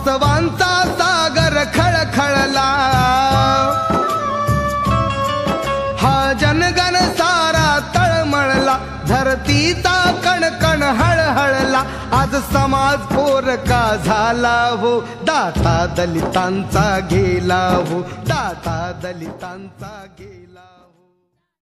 वास्तवांचा सागर खळखळला, हा जनगण सारा तळमळला, धरतीचा कणकण हळहळला. आज समाज पोरका झाला हो, दाटा दलितांचा गेला हो, दाटा दलितांचा गेला.